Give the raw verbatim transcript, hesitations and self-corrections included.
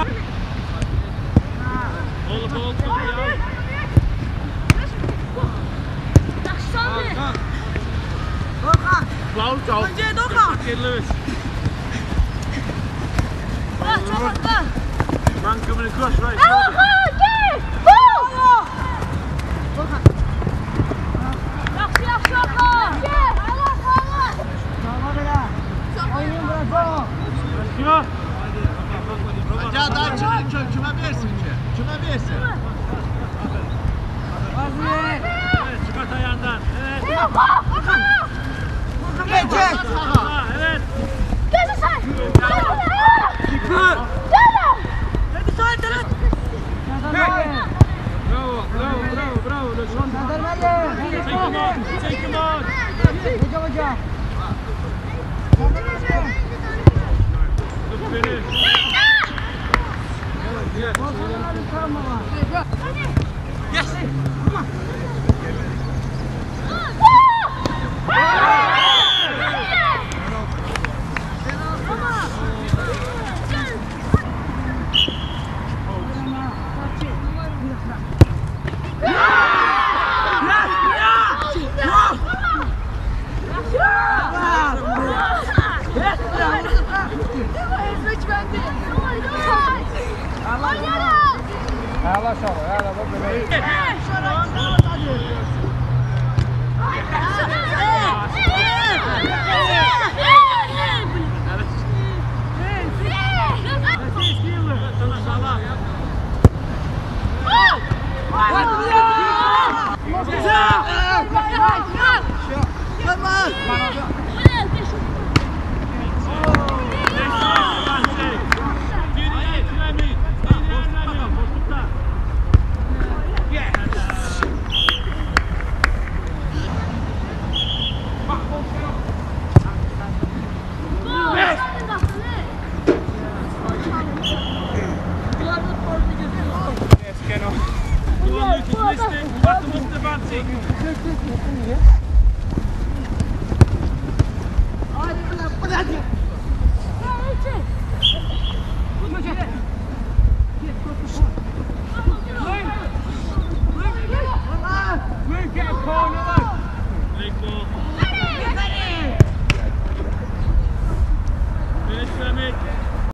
Oldu oldu ya. Blauw zo. Lewis. Man coming across right. Ya daha kime versin ki? Kime versin? Evet, çıkart ayağından. Evet. Geçecek. Evet. Bravo, bravo, bravo, bravo. Take him on, take him on. Good finish. Yes. Yes. Ela só, ela vai beber. Hadi.